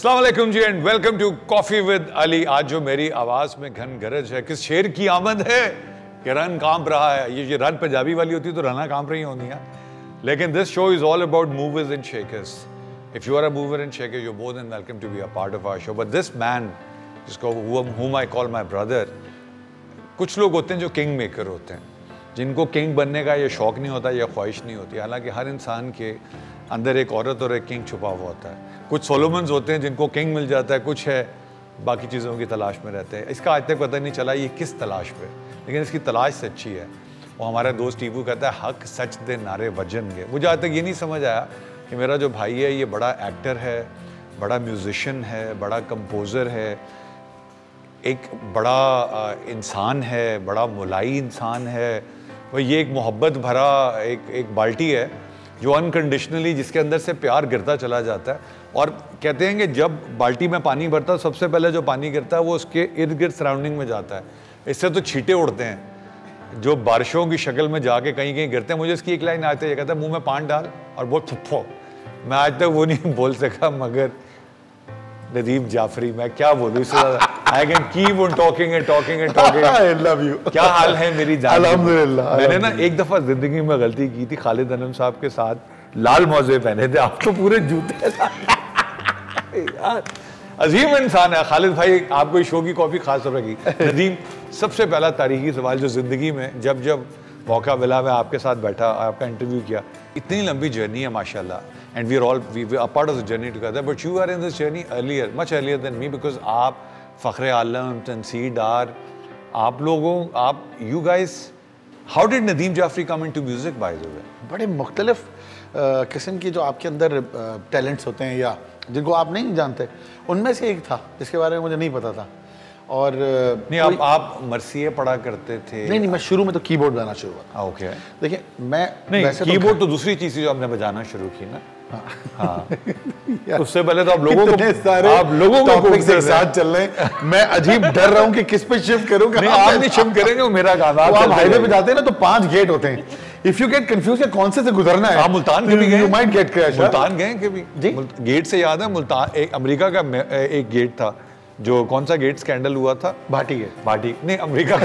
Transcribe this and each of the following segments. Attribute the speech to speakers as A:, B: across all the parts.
A: अस्सलाम वालेकुम जी and welcome to coffee with Ali. आज जो मेरी आवाज में घन गरज है, किस शेर की आमद है कि रन कांप रहा है। ये रन पंजाबी वाली होती तो रना कांप रही होती है, लेकिन this show is all about movers and shakers. If you are a mover and shaker, you are more than welcome to be a part of our show. But this man, जिसको whom I call my brother, कुछ लोग होते हैं जो king maker होते हैं, जिनको king बनने का ये शौक नहीं होता या ख्वाहिश नहीं होती। हालांकि हर इंसान के अंदर एक औरत और एक किंग छुपा हुआ होता है। कुछ सोलोमन्स होते हैं जिनको किंग मिल जाता है, कुछ है बाकी चीज़ों की तलाश में रहते हैं। इसका आज तक पता नहीं चला ये किस तलाश पे, लेकिन इसकी तलाश सच्ची है। और हमारा दोस्त टीबू कहता है हक सच दे नारे वजनगे। मुझे आज तक ये नहीं समझ आया कि मेरा जो भाई है ये बड़ा एक्टर है, बड़ा म्यूजिशियन है, बड़ा कंपोज़र है, एक बड़ा इंसान है, बड़ा मुलाई इंसान है, और ये एक मोहब्बत भरा एक बाल्टी है जो अनकंडीशनली जिसके अंदर से प्यार गिरता चला जाता है। और कहते हैं कि जब बाल्टी में पानी भरता है, सबसे पहले जो पानी गिरता है वो उसके इर्द गिर्द सराउंडिंग में जाता है। इससे तो छींटे उड़ते हैं जो बारिशों की शक्ल में जाके कहीं कहीं गिरते हैं। मुझे इसकी एक लाइन आती है, ये कहता है मुंह में पान डाल और वो थुप्पो। मैं आज तक वो नहीं बोल सका, मगर नदीम जाफरी, मैं क्या बोलूँ इससे ज़्यादा। I can keep on talking and talking and talking.
B: I love you.
A: क्या हाल है मेरी जान?
B: अल्हम्दुलिल्लाह।
A: मैंने ना एक दफा जिंदगी में गलती की थी, खालिद अनम साहब के साथ लाल मौजे पहने थे। आप तो पूरे जूते यार, अजीम इंसान है खालिद भाई। आपको इस शो की कॉपी खास तौर पर नदीम, सबसे पहला तारीखी सवाल जो जिंदगी में जब मौका मिला, मैं आपके साथ बैठा, आपका इंटरव्यू किया। इतनी लंबी जर्नी है माशाल्लाह, and we are part of the journey together, but you are in this journey earlier, much earlier than me, because आप फ़ख्र आलम, तनसीर डार, आप you guys, how did Nadeem Jafri come into music by the way?
B: बड़े मुख्तलिफ किस्म की जो आपके अंदर टैलेंट्स होते हैं या जिनको आप नहीं जानते, उनमें से एक था जिसके बारे में मुझे नहीं पता था। और
A: नहीं, आप मरसिए पढ़ा करते थे?
B: नहीं, मैं शुरू में तो कीबोर्ड बजाना शुरू हुआ।
A: ओके,
B: देखिए मैं
A: नहीं, कीबोर्ड तो दूसरी चीज़ जो आपने बजाना शुरू की ना। हाँ। उससे पहले तो आप लोगों को
B: टॉपिक्स एक साथ चल रहे हैं। मैं अजीब डर रहा हूँ कि किस पे शिफ्ट करूँ।
A: आप नहीं शिफ्ट करेंगे, वो मेरा काम।
B: आप हाईवे पे जाते हैं ना तो 5 गेट होते हैं। इफ यू गेट कंफ्यूज कि कौन से गुजरना है,
A: आप मुल्तान कभी गए?
B: You might get crash.
A: Multan गए कभी? जी, गेट से याद है, मुल्तान एक अमेरिका का एक गेट था, जो कौन सा गेट स्कैंडल हुआ था?
B: भाटी गेट।
A: भाटी नहीं, अमेरिका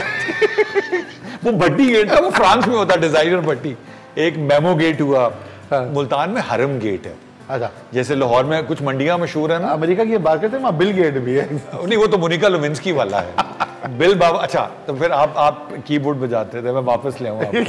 A: वो भट्टी गेट था, वो फ्रांस में होता, डिजाइनर भट्टी। एक मेमो गेट हुआ। मुल्तान में हरम गेट है।
B: अच्छा,
A: जैसे लाहौर में कुछ मंडियां मशहूर है ना,
B: अमेरिका की बात करते हैं, वहाँ बिल गेट भी है।
A: नहीं, वो तो मोनिका लेविंस्की वाला है। बिल बाबा। अच्छा, तो फिर आप कीबोर्ड बजाते थे, मैं वापस ले आऊँ।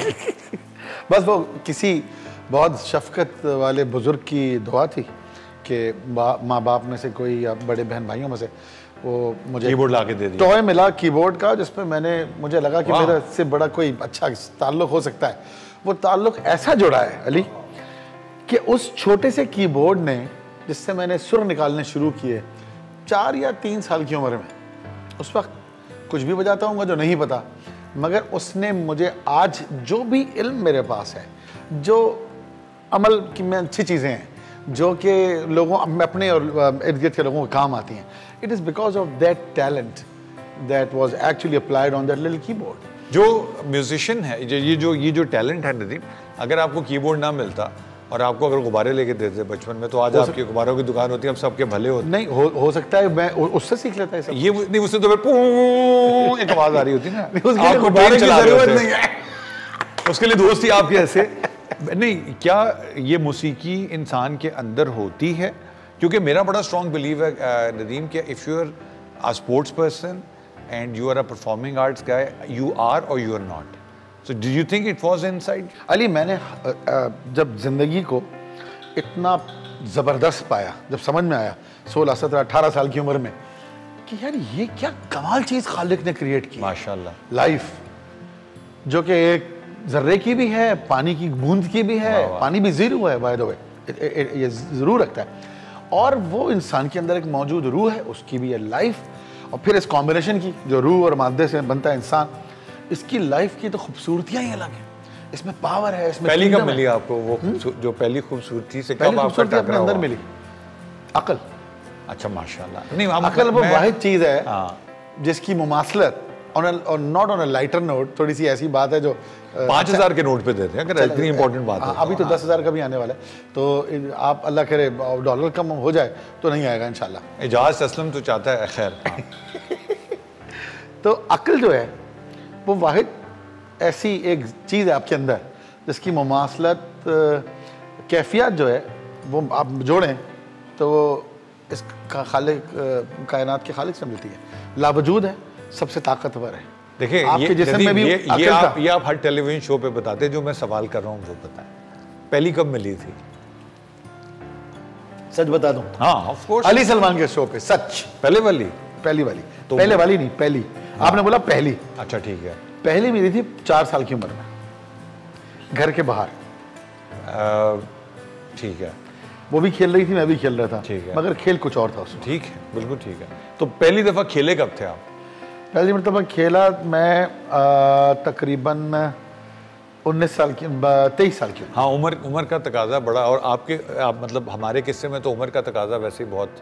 B: बस वो किसी बहुत शफकत वाले बुजुर्ग की दुआ थी कि माँ बाप में से कोई या बड़े बहन भाइयों में से वो मुझे
A: कीबोर्ड ला के दे दिया,
B: टॉय मिला कीबोर्ड का, जिसमें मुझे लगा कि मेरा इससे बड़ा कोई अच्छा ताल्लुक हो सकता है। वो ताल्लुक ऐसा जुड़ा है अली कि उस छोटे से कीबोर्ड ने, जिससे मैंने सुर निकालने शुरू किए 4 या 3 साल की उम्र में, उस वक्त कुछ भी बजाता हूँ जो नहीं पता, मगर उसने मुझे आज जो भी इल्म मेरे पास है, जो अमल की में अच्छी चीज़ें हैं जो कि लोगों अपने और इर्द गिर्द के लोगों को काम आती हैं, it is because of that talent that was actually applied on that little keyboard.
A: जो म्यूजिशियन है, ये जो टैलेंट है नदीम, अगर आपको कीबोर्ड ना मिलता और आपको अगर गुब्बारे लेके देते बचपन में, तो आज आपकी गुब्बारों की दुकान होती है, अब सबके भले होते।
B: नहीं हो सकता है, मैं उससे सीख लेता है सब।
A: ये नहीं, उससे तो फिर एक आवाज आ रही होती ना,
B: आपको गुब्बारे की जरूरत नहीं है,
A: उसके लिए दोस्त ही आपके ऐसे नहीं। क्या ये मौसीकी इंसान के अंदर होती है? क्योंकि मेरा बड़ा स्ट्रॉन्ग बिलीव है नदीम कि if you are a sports person and you are a performing arts guy, you are और you are not. So do you think it was inside?
B: Ali, मैंने जब जिंदगी को इतना ज़बरदस्त पाया, जब समझ में आया 16, 17, 18 साल की उम्र में कि यार ये क्या कमाल चीज़ खालिक ने क्रिएट की
A: माशाल्लाह।
B: लाइफ जो कि एक जर्रे की भी है, पानी की बूंद की भी है, पानी भी जीरो है बाय द वे, ये ज़रूर रखता है, और वो इंसान के अंदर एक मौजूद रूह है, उसकी भी है लाइफ, और फिर इस कॉम्बिनेशन की जो रूह और मादे से बनता है इंसान, इसकी लाइफ की तो खूबसूरतियां ही अलग है। इसमें पावर है, इसमें
A: पहली कब मिली आपको वो जो पहली खूबसूरती से? कब आपको
B: अपने अंदर मिली? अकल।
A: अच्छा, माशाल्लाह। नहीं,
B: अकल वो वाहिद चीज है जिसकी मुमासलत not on a lighter note, थोड़ी सी ऐसी बात है जो
A: 5,000 के नोट पे देते हैं, अगर इतनी इंपॉर्टेंट बात है।
B: अभी तो 10,000 का भी आने वाला है, तो आप अल्लाह करे डॉलर कम हो जाए तो नहीं आएगा इंशाल्लाह।
A: एजाज असलम तो चाहता है, खैर।
B: तो अक्ल जो है वो वाहिद ऐसी एक चीज़ है आपके अंदर जिसकी मुमासलत कैफियत जो है वो आप जोड़ें तो वो इस खालिक कायनात के खालिक से मिलती है, लावजूद है, सबसे ताकतवर है।
A: देखिए
B: आपके जिस्म में भी
A: ये आप हर टेलीविजन शो पे बताते हैं, जो मैं सवाल कर रहा हूँ वो बताएं, पहली कब मिली थी?
B: सच बता दूं?
A: हाँ ऑफ कोर्स,
B: अली सलमान के शो पे। सच?
A: पहले वाली
B: तो पहले वाली नहीं, पहली। आपने बोला पहली,
A: अच्छा ठीक है।
B: पहली मिली थी 4 साल की उम्र में, घर के बाहर।
A: ठीक है।
B: वो भी खेल रही थी, मैं भी खेल रहा था,
A: ठीक है,
B: मगर खेल कुछ और था उसमें।
A: ठीक है, बिल्कुल ठीक है। तो पहली दफा खेले कब थे आप?
B: पहली मरतबा खेला मैं तकरीबन 19 साल की, 23 साल की।
A: हाँ, उम्र का तकाजा बड़ा, और आप मतलब हमारे किस्से में तो उम्र का तकाजा वैसे ही बहुत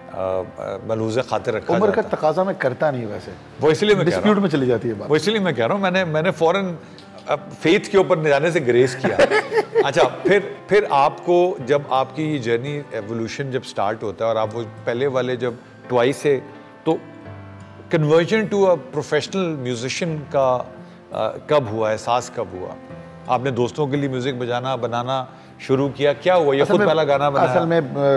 A: मलूज़ खातिर रखा
B: उम्र का तकाजा मैं करता नहीं वैसे,
A: वो इसलिए मैं
B: डिस्प्यूट में चली जाती है बात।
A: वो इसलिए मैं कह रहा हूँ, मैंने फौरन फेथ के ऊपर जाने से ग्रेस किया। अच्छा, फिर आपको जब आपकी ये जर्नी एवोल्यूशन जब स्टार्ट होता है और आप वो पहले वाले जब ट्वाइस से, तो conversion to a professional musician का कब हुआ, एहसास कब हुआ? आपने दोस्तों के लिए म्यूजिक बनाना शुरू किया, क्या हुआ? ये खुद पहला गाना बनाया?
B: असल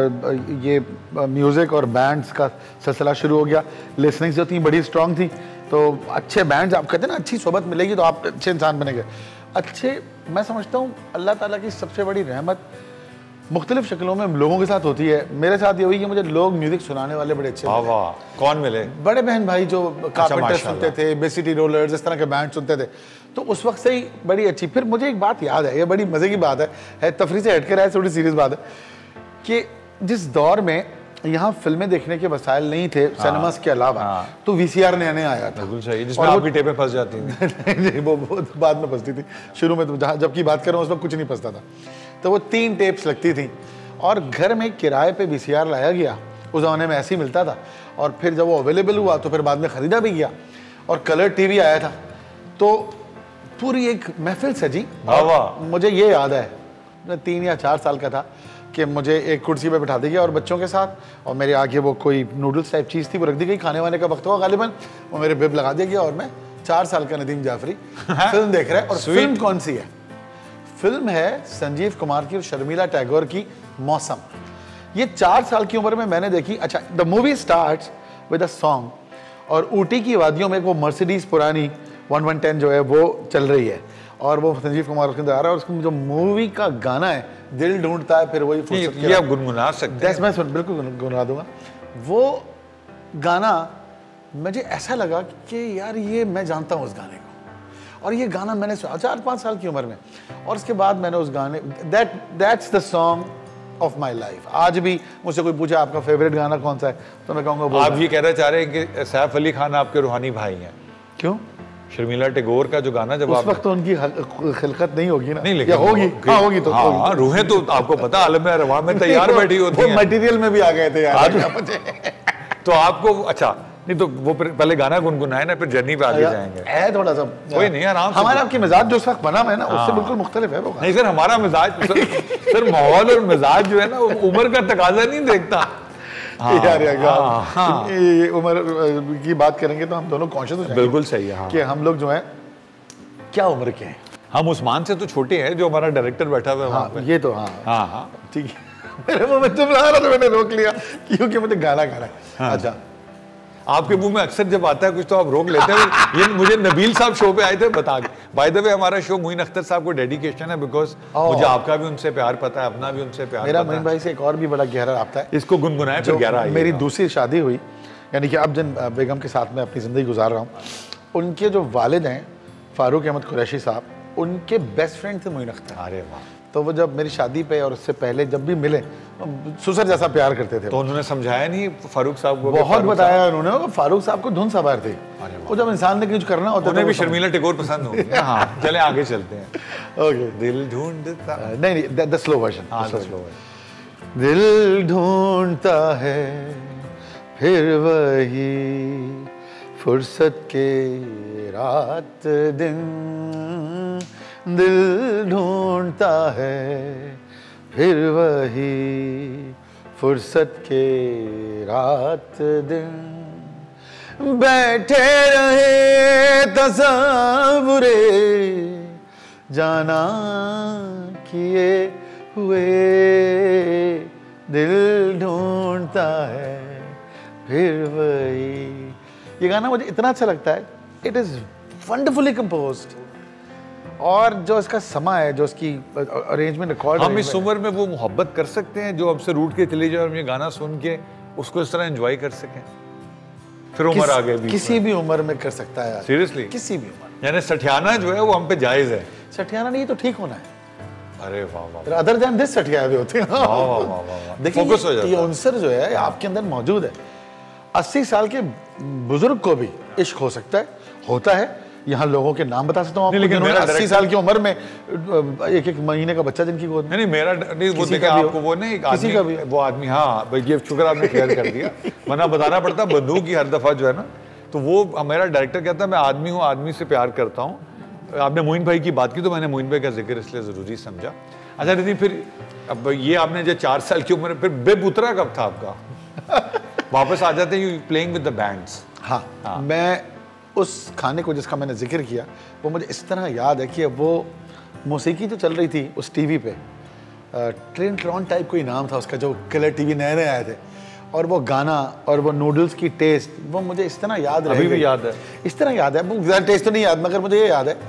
B: में ये म्यूजिक और बैंड्स का सिलसिला शुरू हो गया। लिसनिंग जो थी बड़ी स्ट्रांग थी, तो अच्छे बैंड्स, आप कहते हैं ना अच्छी सोबत मिलेगी तो आप अच्छे इंसान बनेंगे। अच्छे, मैं समझता हूँ अल्लाह ताला की सबसे बड़ी रहमत मुख्तलिफ शक्लों में लोगों के साथ होती है। मेरे साथ ये हुई कि मुझे लोग म्यूजिक सुनाने वाले बड़े अच्छे
A: मिले। वाह, कौन मिले?
B: बड़े बहन भाई जो कारपेंटर्स सुनते थे, बेसिटी रोलर्स, इस तरह के बैंड सुनते थे, तो उस वक्त से ही बड़ी अच्छी। फिर मुझे एक बात याद है, ये बड़ी मजे की बात है तफरी से हटकर है, थोड़ी सीरियस बात है, कि जिस दौर में यहाँ फिल्में देखने के वसाइल नहीं थे सिनेमास के अलावा, तो वीसीआर नया आया था।
A: बिल्कुल सही, जिसमें आपकी टेपें फंस जाती थी।
B: वो बाद में फंसती थी, शुरू में तो जब की बात कर रहा हूँ उस वक्त कुछ नहीं फंसता था। तो वो 3 टेप्स लगती थी और घर में किराए पे वीसीआर लाया गया, उस ज़माने में ऐसे ही मिलता था। और फिर जब वो अवेलेबल हुआ तो फिर बाद में ख़रीदा भी गया, और कलर टीवी आया था, तो पूरी एक महफिल सजी। मुझे ये याद है, मैं 3 या 4 साल का था कि मुझे एक कुर्सी पे बिठा दिया और बच्चों के साथ, और मेरे आगे वो कोई नूडल्स टाइप चीज़ थी, वो रख दी गई, खाने वाने का वक्त हुआ गालिबन, वो मेरे बिब लगा दिया गया और मैं 4 साल का नदीम जाफरी फिल्म देख रहा है। और फिल्म कौन सी है? फिल्म है संजीव कुमार की और शर्मिला टैगोर की मौसम। ये 4 साल की उम्र में मैंने देखी। अच्छा, the movie starts with a song, और ऊटी की वादियों में वो मर्सिडीज पुरानी 1110 जो है वो चल रही है, और वो संजीव कुमार उसके अंदर आ रहा है, और उसका जो मूवी का गाना है दिल ढूंढता है, फिर वही
A: ये आप गुनगुना सकते हैं।
B: मैं बिल्कुल गुनगुना दूंगा। वो गाना मुझे ऐसा लगा कि यार ये मैं जानता हूँ उस गाने को, और ये गाना मैंने सुना 4-5 साल की उम्र में, और उसके बाद मैंने उस गाने that's the song of my life. आज भी मुझसे कोई पूछे आपका फेवरेट गाना कौन सा है, तो मैं कहूँगा।
A: आप ये कहना चाह रहे हैं कि सैफ अली खान आपके रूहानी भाई हैं?
B: क्यों?
A: शर्मिला टैगोर का जो गाना, जब
B: उस वक्त तो उनकी खिलकत नहीं होगी ना,
A: नहीं, लेकिन
B: होगी, हाँ होगी, तो
A: हाँ, रूहें तो आपको पता आलम अरवाह में तैयार बैठी होती हैं,
B: मटेरियल में भी आ गए थे यार।
A: तो आपको अच्छा नहीं, तो वो पहले गाना गुनगुनाए ना, फिर जर्नी पे आगे जाएंगे।
B: है थोड़ा सा,
A: कोई नहीं, आराम से।
B: हमारा आपकी मिजाज जो उस वक्त बना है ना, उससे बिल्कुल मुख्तलिफ है वो।
A: नहीं सर, हमारा मिजाज सर माहौल और मिजाज जो है ना, उम्र का तकाजा नहीं देखता।
B: यार ये उम्र की बात करेंगे तो हम दोनों कॉन्शियस हो जाएंगे।
A: बिल्कुल सही है
B: कि हम लोग जो है क्या उम्र के हैं।
A: हम उस्मान से तो छोटे हैं, जो हमारा डायरेक्टर बैठा हुआ है वहाँ पे।
B: ये तो हाँ ठीक है। मेरे मुंह में चुप रहा था तो मैंने रोक लिया क्योंकि मुझे गाना गाना है। अच्छा,
A: आपके मुंह में अक्सर जब आता है कुछ तो आप रोक लेते हैं। ये मुझे नबील साहब शो पे आए थे बता के, बाय द वे हमारा शो मोइन अख्तर साहब को डेडिकेशन है, बिकॉज मुझे आपका भी उनसे प्यार पता है, अपना भी उनसे प्यार।
B: मेरा मोइन भाई से एक और भी बड़ा गहरा राब्ता है।
A: इसको गुनगुनाए फिर गहरा।
B: मेरी दूसरी शादी हुई, यानी कि अब जिन बेगम के साथ मैं अपनी ज़िंदगी गुजार रहा हूँ, उनके जो वालिद हैं फारूक अहमद कुरैशी साहब, उनके बेस्ट फ्रेंड थे मोइन अख्तर।
A: अरे वाह।
B: तो वो जब मेरी शादी पे और उससे पहले जब भी मिले, सुसर जैसा प्यार करते थे।
A: तो उन्होंने समझाया नहीं फारूक साहब को?
B: बहुत बताया उन्होंने। फारूक साहब को धुन सवार थे, वो जब इंसान ने कुछ करना होता है।
A: उन्हें भी शर्मिला टैगोर पसंद होगी। हाँ, चले आगे चलते हैं।
B: ओके,
A: दिल ढूंढता,
B: नहीं द स्लो वर्जन।
A: हाँ, स्लो वर्जन।
B: दिल ढूंढता है फिर वही फुर्सत के रात दिन दिल ढूंढता है, फिर वही फुर्सत के रात दिन बैठे रहे तसव्वुरे जाना किए हुए, दिल ढूंढता है फिर वही। ये गाना मुझे इतना अच्छा लगता है, इट इज़ वंडरफुली कंपोज्ड, और जो इसका समा है, जो इसकी अरेंजमेंट रिकॉर्ड,
A: हम इस उम्र में वो मोहब्बत कर सकते हैं जो हमसे रूठ के चले जाए और ये गाना सुन के उसको इस तरह एंजॉय कर सकें? फिर उम्र आ गई,
B: किसी भी उम्र में कर सकता है।
A: सीरियसली
B: किसी भी उम्र,
A: यानी सठियाना जो है वो हम पे जायज है।
B: सठियाना नहीं तो ठीक होना है।
A: अरे वाह वाह,
B: अदर देन दिस सठिया भी होते हैं।
A: वाह वाह वाह वाह,
B: देखिए
A: फोकस हो जाता
B: ये
A: है।
B: अंसर जो है आपके अंदर मौजूद है। 80 साल के बुजुर्ग को भी इश्क हो सकता है, होता है। यहाँ लोगों के नाम बता सकता हूँ आपको,
A: लेकिन
B: जिन्होंने
A: मेरा
B: 80 साल की उम्र में एक एक महीने का बच्चा जिनकी गोद में।
A: नहीं मेरा नहीं, वो
B: किसी
A: देखे
B: का भी
A: आपको, वो नहीं, एक
B: किसी
A: आदमी,
B: का भी।
A: वो आदमी, हाँ भाई ये शुक्र आपने क्लियर कर दिया, वरना बताना पड़ता बंदूक की हर दफा जो है ना। तो वो मेरा डायरेक्टर कहता है मैं आदमी हूँ, आदमी से प्यार करता हूँ। आपने मोइन भाई की बात की तो मैंने मोइन भाई का जिक्र इसलिए ज़रूरी समझा। अच्छा दीदी, फिर अब ये आपने जो 4 साल की उम्र, फिर बेब उतरा कब था आपका? वापस आ जाते हैं प्लेइंग विद द बैंड्स।
B: हाँ, मैं उस खाने को जिसका मैंने जिक्र किया वो मुझे इस तरह याद है कि वो मौसीकी जो चल रही थी उस टीवी पे, ट्रेन ट्रॉन टाइप कोई नाम था उसका, जो कलर टीवी नए नए आए थे, और वो गाना और वो नूडल्स की टेस्ट वो मुझे इस तरह याद रह
A: अभी
B: गई।
A: भी याद है?
B: इस तरह याद है, वो टेस्ट तो नहीं याद, मगर मुझे ये याद है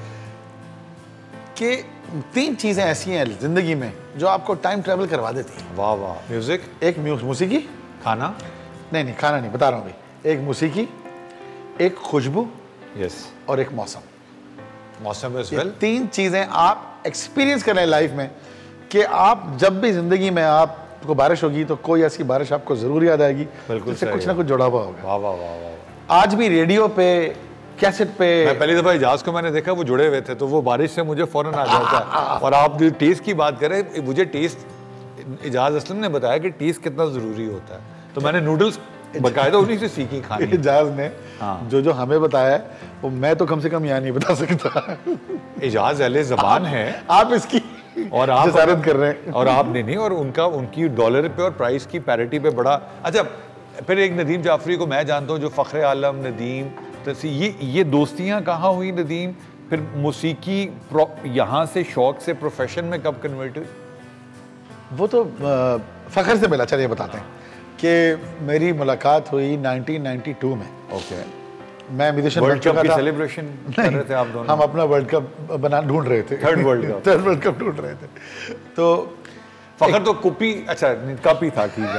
B: कि 3 चीज़ें ऐसी हैं ज़िंदगी में जो आपको टाइम ट्रेवल करवा देती हैं।
A: वाह वाह, म्यूजिक,
B: एक मौसीकी,
A: खाना,
B: नहीं खाना नहीं, बता रहा हूँ भाई, एक मौसीकी, एक खुशबू,
A: यस,
B: और एक मौसम।
A: मौसम इज
B: ये
A: वेल।
B: 3 चीज़ें आप एक्सपीरियंस करें लाइफ में कि आप जब भी ज़िंदगी में आपको बारिश होगी तो कोई ऐसी बारिश आपको ज़रूर याद आएगी,
A: बिल्कुल
B: जिससे
A: सही
B: कुछ ना कुछ जुड़ा हुआ होगा।
A: वाह वाह वाह वाह।
B: आज भी रेडियो पे, कैसेट पे,
A: मैं पहली दफा इजाज को मैंने देखा, वो जुड़े हुए थे, तो वो बारिश से मुझे फौरन आ जाता है। और आप जो टेस्ट की बात करें, मुझे टेस्ट इजाज असलम ने बताया कि टेस्ट कितना जरूरी होता है, तो मैंने नूडल्स बकायदा उन्हीं से सीखी खानी।
B: इजाज ने
A: हाँ।
B: जो हमें बताया है वो मैं तो कम से कम यहाँ नहीं बता सकता।
A: इजाज अहले ज़बान है,
B: आप इसकी
A: और आप
B: जसारत कर रहे हैं।
A: और आप नहीं और उनकी डॉलर पे और प्राइस की पैरिटी पे बड़ा अच्छा। फिर एक नदीम जाफरी को मैं जानता हूँ जो फ़ख्र आलम नदीम, तो ये दोस्तियाँ कहाँ हुई नदीम? फिर मौसीकी यहाँ से शौक से प्रोफेशन में कब कन्वर्ट हुई?
B: वो तो फ़ख्र से मिला। चलिए बताते हैं कि मेरी मुलाकात हुई 1992 में।
A: ओके,
B: मैं म्यूजिशियन बन
A: वर्ल्ड कप
B: चुका
A: की
B: था।
A: सेलिब्रेशन कर रहे थे आप दोनों?
B: हम अपना वर्ल्ड कप ढूंढ रहे थे।
A: थर्ड वर्ल्ड कप
B: ढूंढ रहे थे। तो
A: फ़ख्र तो कुपी, अच्छा कप ही था कि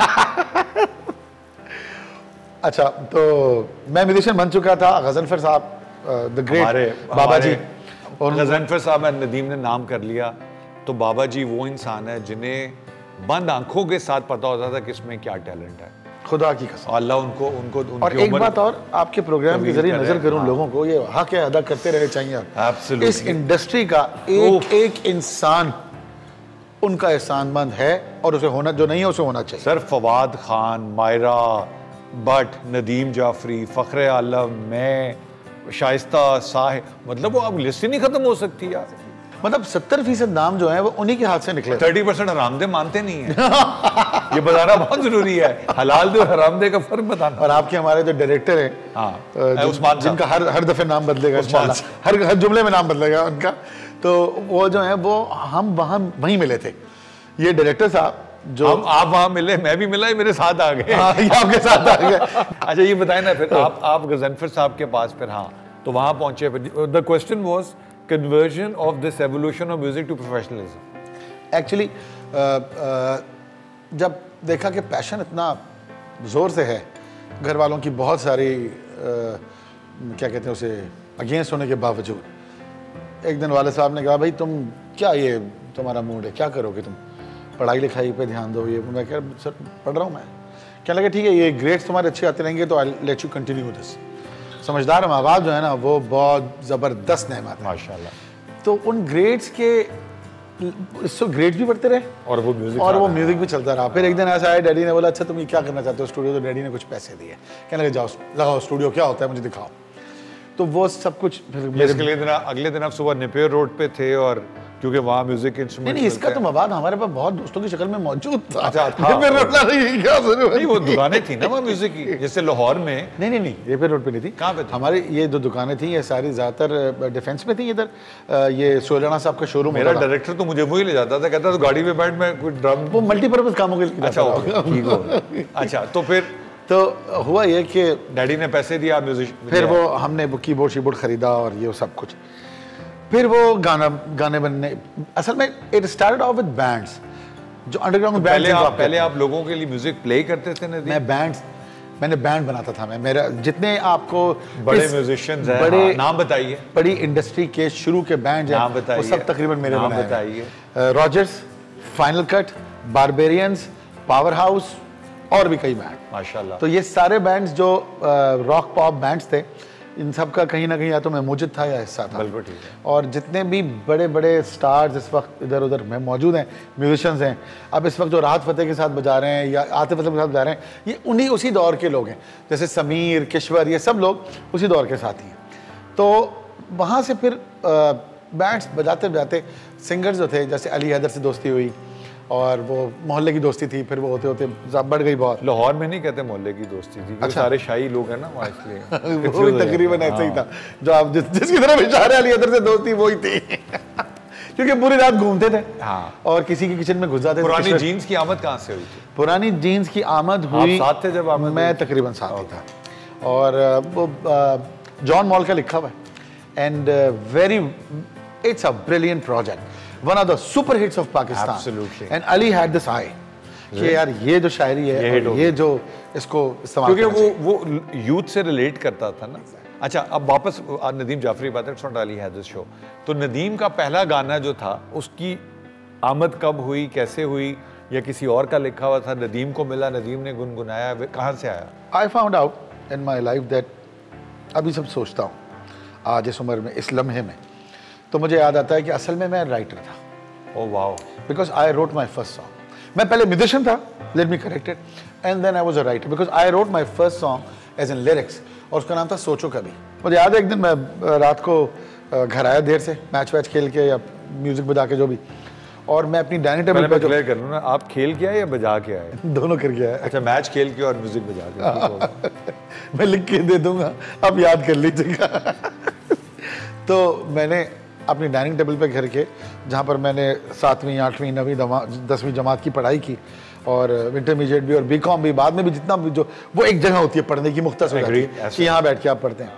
B: अच्छा, तो मैं म्यूजिशियन बन चुका था। गजनफर साहब, द ग्रेट बाबा जी,
A: और गजनफर साहब नदीम ने नाम कर लिया, तो बाबा जी वो इंसान है जिन्हें बंद आंखों के साथ पता होता था कि इसमें क्या टैलेंट है।
B: खुदा की कसम।
A: अल्लाह उनको
B: और एक बात और, आपके प्रोग्राम के जरिए नजर करूं लोगों को, ये हक अदा करते रहे चाहिए।
A: Absolutely.
B: इस इंडस्ट्री का एक इंसान उनका एहसानमंद है, और उसे होना, जो नहीं है उसे होना चाहिए।
A: सर फवाद खान, मायरा भट्ट, नदीम जाफरी, फ़ख्र आलम, मैं, शाइस्ता साहिब, मतलब वो अब लिस्ट ही नहीं खत्म हो सकती यार।
B: मतलब 70% नाम जो है वो उन्हीं के हाथ से निकले।
A: 30% हरामदे मानते नहीं है। ये बताना बहुत जरूरी है, हलाल दे और हरामदे का फर्क बताना।
B: और आपके हमारे जो डायरेक्टर हैं,
A: हाँ, उस्मान
B: जिनका हर दफे नाम बदलेगा इंशाल्लाह, हर जुमले में नाम बदलेगा उनका, तो वो जो है वो हम वहीं मिले थे। ये डायरेक्टर साहब जो
A: आप वहां मिले, मैं भी मिला, मेरे साथ आ गए।
B: आपके साथ आ गए।
A: अच्छा ये बताए ना, फिर आप गजनफर साहब के पास फिर, हाँ, तो वहां पहुंचे। The question was conversion of this evolution of music to professionalism.
B: Actually, जब देखा कि पैशन इतना ज़ोर से है, घर वालों की बहुत सारी क्या कहते हैं उसे, अगेंस्ट होने के बावजूद, एक दिन वाले साहब ने कहा भाई तुम क्या, ये तुम्हारा मूड है, क्या करोगे तुम, पढ़ाई लिखाई पे ध्यान दो। ये मैं कह सर पढ़ रहा हूँ मैं। क्या लगा ठीक है, ये ग्रेड्स तुम्हारे अच्छे आते रहेंगे तो I let you continue this. समझदार माँ बाप जो है ना वो बहुत ज़बरदस्त नेमत है
A: माशाल्लाह।
B: तो उन ग्रेड्स के इससे ग्रेड भी बढ़ते रहे
A: और वो म्यूजिक
B: भी चलता रहा। फिर एक दिन ऐसा आया, डैडी ने बोला अच्छा तुम ये क्या करना चाहते हो स्टूडियो, तो डैडी ने कुछ पैसे दिए, कहने लगे जाओ लगाओ स्टूडियो, क्या होता है मुझे दिखाओ। तो वो सब कुछ फिर
A: अगले दिन आप सुबह निपेर रोड पे थे, और क्योंकि वहाँ म्यूजिक इंस्ट्रूमेंट
B: नहीं, इसका तो मवाद हमारे पास बहुत दोस्तों की शक्ल में मौजूद था।
A: अच्छा था। नहीं वो दुकानें थी ना वो म्यूजिक की, जैसे लाहौर में।
B: नहीं रेपे रोड पे नहीं थी।
A: कहाँ पे थी?
B: हमारी ये जो दुकानें थी ये सारी ज्यादातर डिफेंस में थी। इधर ये सोलाना साहब का शोरूम,
A: मेरा डायरेक्टर तो मुझे वही ले जाता था, कहता था गाड़ी में बैठ में कोई ड्रम,
B: वो मल्टीपर्पज कामों के लिए।
A: अच्छा तो फिर
B: तो हुआ ये कि
A: डैडी ने पैसे दिया म्यूजिक,
B: फिर वो हमने वो कीबोर्ड शीबोर्ड खरीदा और ये सब कुछ, फिर वो गाने बनने, असल में it started off with bands, जो अंडरग्राउंड बैंड्स।
A: पहले आप लोगों के लिए म्यूजिक प्ले करते थे ना?
B: मैंने बैंड बनाता था। मेरा जितने आपको
A: बड़े म्यूजिशियंस हैं, बड़े नाम बताइए,
B: बड़ी इंडस्ट्री के शुरू के बैंड हैं वो सब तकरीबन मेरे बनाए हैं। बताइए। Rogers, Final Cut, Barbarians, Power House और भी कई बैंड
A: माशाल्लाह।
B: तो ये सारे बैंड्स जो रॉक पॉप बैंड्स थे, इन सब का कहीं ना कहीं या तो मैं मौजूद था या हिस्सा था।
A: बिल्कुल ठीक है।
B: और जितने भी बड़े बड़े स्टार्स इस वक्त इधर उधर में मौजूद हैं, म्यूजिशियंस हैं, अब इस वक्त जो राहत फ़तेह के साथ बजा रहे हैं या आतिफ असलम के साथ बजा रहे हैं, ये उसी दौर के लोग हैं। जैसे समीर, किश्वर, ये सब लोग उसी दौर के साथी हैं। तो वहाँ से फिर बैंड्स बजाते बजाते सिंगर्स जो थे, जैसे अली हैदर से दोस्ती हुई और वो मोहल्ले की दोस्ती थी, फिर वो होते होते बढ़ गई बहुत।
A: लाहौर में नहीं कहते मोहल्ले की दोस्ती थी, अच्छा। सारे शाही लोग हैं ना वहाँ, इसलिए
B: वो भी तकरीबन ऐसा ही था। जो आप जिसकी तरफ इशारे अली हैदर से दोस्ती वही थी क्योंकि पूरी रात घूमते थे।
A: हाँ।
B: और किसी के किचन में घुस जाते थे।
A: पुरानी जीन्स की आमद कहाँ से हुई थी?
B: पुरानी जीन्स की आमद हुई,
A: आप साथ थे जब आमद?
B: मैं तकरीबन साथ ही था। और वो जॉन मॉल का लिखा हुआ है, and very it's a brilliant project, one of the super hits of Pakistan.
A: Absolutely.
B: And Ali had this eye कि यार ये जो शायरी है ये जो इसको इस्तेमाल,
A: क्योंकि वो यूथ से रिलेट करता था ना। अच्छा अब वापस नदीम जाफरी बात है, नॉट अली हैदर शो। तो नदीम का पहला गाना जो था उसकी आमद कब हुई, कैसे हुई, या किसी और का लिखा हुआ था, नदीम को मिला, नदीम ने गुनगुनाया, कहाँ से आया?
B: I found out in my life that, अभी सब सोचता हूँ आज इस उम्र में, इस लम्हे में, तो मुझे याद आता है कि असल में मैं राइटर था।
A: Oh wow.
B: Because I wrote my first song. मैं पहले म्यूजिशियन था, let me corrected, and then I was a writer because I wrote my first song as in lyrics, और उसका नाम था सोचो कभी। मुझे याद है एक दिन मैं रात को घर आया देर से, मैच वैच खेल के या म्यूजिक बजा के जो भी, और मैं अपनी डाइनिंग टेबल पे,
A: क्लियर कर लूँ ना, आप खेल के आए या बजा के आए?
B: दोनों करके आए।
A: अच्छा, मैच खेल के और म्यूजिक बजा के।
B: मैं लिख के दे दूंगा, आप याद कर लीजिएगा। तो मैंने अपनी डाइनिंग टेबल पे घर के, जहाँ पर मैंने 7वीं 8वीं 9वीं 10वीं जमात की पढ़ाई की, और इंटरमीडिएट भी और बीकॉम भी, बाद में भी जितना भी, जो वो एक जगह होती है पढ़ने की, मुख्तसर कि यहाँ बैठ के आप पढ़ते हैं,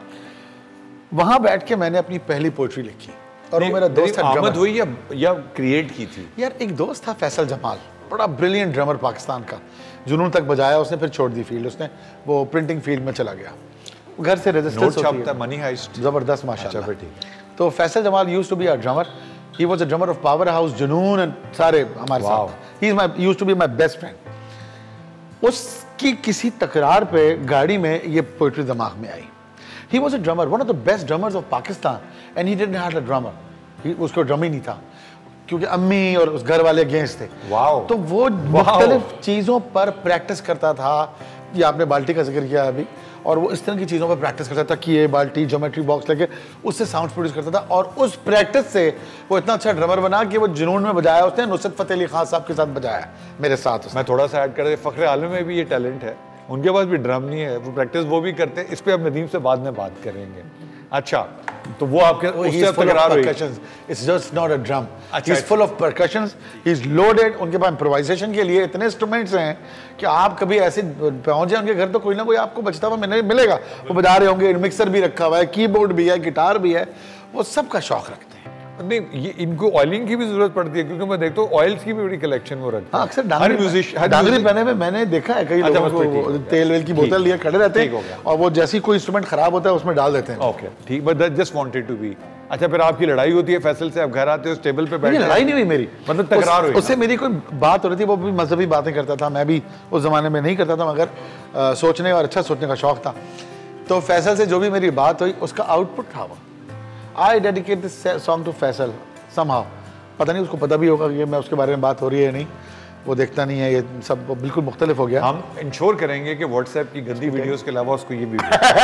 B: वहाँ बैठ के मैंने अपनी पहली पोइट्री लिखी। और वो मेरा दोस्त था,
A: आमद हुई या क्रिएट की थी?
B: यार एक दोस्त था फैसल जमाल, बड़ा ब्रिलियंट ड्रमर पाकिस्तान का, जुनून तक बजाया उसने, फिर छोड़ दी फील्ड, उसने वो प्रिंटिंग फील्ड में चला गया, घर से रजिस्टर्स होती है,
A: मनी हाइस्ट,
B: जबरदस्त माशाल्लाह। तो Faisal Jamal used to be a drummer, he was a drummer of Power House, Junoon, and सारे हमारे साथ, he is my used to be my best friend. उसकी किसी तकरार पे गाड़ी में ये पोइट्री दिमाग में आई। He was a drummer, one of the best drummers of Pakistan, and he didn't have a drummer, उसको ड्रम ही नहीं था क्योंकि अम्मी और उस घर वाले अगेंस्ट थे। तो वो मुख्तलिफ चीज़ों पर प्रैक्टिस करता था, ये आपने बाल्टी का जिक्र किया अभी, और वो इस तरह की चीज़ों पर प्रैक्टिस करता था कि ये बाल्टी ज्योमेट्री बॉक्स लेके उससे साउंड प्रोड्यूस करता था, और उस प्रैक्टिस से वो इतना अच्छा ड्रमर बना कि वो जुनून में बजाया उसने, नुसरत फतेह अली खान साहब के साथ बजाया मेरे साथ।
A: मैं थोड़ा सा ऐड कर दे, फ़ख्र आलम में भी ये टैलेंट है, उनके पास भी ड्रम नहीं है, वो प्रैक्टिस वो भी करते हैं, इस पर अब नदीम से बाद में बात करेंगे। अच्छा, तो वो आपके उससे तकरार हुई?
B: It's just not a drum. He's full of percussions. He's loaded. उनके पास improvisation के लिए इतने इंस्ट्रूमेंट्स हैं कि आप कभी ऐसे पहुंच जाए उनके घर तो कोई ना कोई आपको बचता हुआ मिलेगा, वो बजा रहे होंगे, मिक्सर भी रखा हुआ है, कीबोर्ड भी है, गिटार भी है, वो सब का शौक रखते हैं।
A: नहीं, ये इनको ऑयलिंग की भी जरूरत पड़ती है, क्योंकि मैं देखता हूँ ऑयल्स की भी बड़ी कलेक्शन वो रखते हैं।
B: अक्सर डांगरी पहने में मैंने देखा है कई लोगों को तेल वेल की बोतल लिए खड़े रहते हैं, और वो जैसी कोई इंस्ट्रूमेंट खराब होता है उसमें डाल देते हैं।
A: ओके ठीक, but that just wanted to be. अच्छा, फिर आपकी लड़ाई होती है फैसल से, आप घर आते हो, उस टेबल पे बैठे?
B: लड़ाई नहीं हुई मेरी,
A: मतलब तकरार हुई?
B: उससे मेरी कोई बात हो रही थी, वो भी मजहबी बातें करता था, मैं भी उस जमाने में नहीं करता था, मगर सोचने और अच्छा सोचने का शौक था। तो फैसल से जो भी मेरी बात हुई उसका आउटपुट था वो, I dedicate this song to Faisal somehow, पता नहीं उसको पता भी होगा कि मैं उसके बारे में बात हो रही है नहीं, वो देखता नहीं है, ये सब बिल्कुल मुख्तलिफ हो गया।
A: हम इंश्योर करेंगे कि व्हाट्सएप की गंदी वीडियोस के अलावा उसको ये भी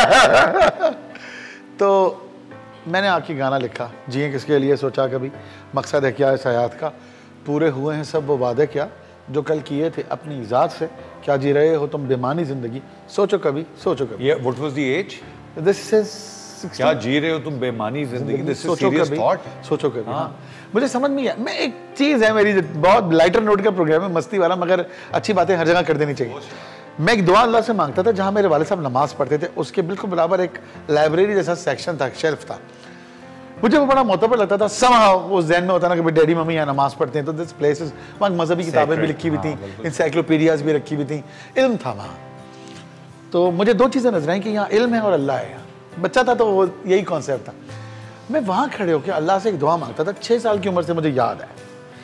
B: तो मैंने आके गाना लिखा, जिए किसके लिए सोचा कभी, मकसद है क्या इस हयात का, पूरे हुए हैं सब वो वादे क्या जो कल किए थे अपनी ज़ात से, क्या जी रहे हो तुम बेमानी ज़िंदगी, सोचो कभी सोचो कभी।
A: ये what was the age?
B: This is
A: क्या जी रहे हो तुम बेमानी जिंदगी, दिस इज सीरियस थॉट।
B: सोचो कभी। हाँ, मुझे समझ में आया, मैं एक चीज़ है मेरी, बहुत लाइटर नोट का प्रोग्राम है, मस्ती वाला, मगर अच्छी बातें हर जगह कर देनी चाहिए। मैं एक दुआ अल्लाह से मांगता था, जहाँ मेरे वाले साहब नमाज पढ़ते थे उसके बिल्कुल बराबर एक लाइब्रेरी जैसा सेक्शन था, शेल्फ था। मुझे वो बड़ा मोतबर लगता था, समहाउ वो ज़हन में होता ना कि डैडी मम्मी यहाँ नमाज पढ़ते हैं, तो दिस प्लेसेस, वहाँ मजहबी किताबें भी लिखी हुई थी, इंसाइक्लोपीडियाज भी रखी हुई थी, इल्म था वहाँ। तो मुझे दो चीज़ें नजर आई कि यहाँ इल्म है और अल्लाह है। बच्चा था तो वो यही कॉन्सेप्ट था। मैं वहाँ खड़े होकर अल्लाह से एक दुआ मांगता था। 6 साल की उम्र से मुझे याद है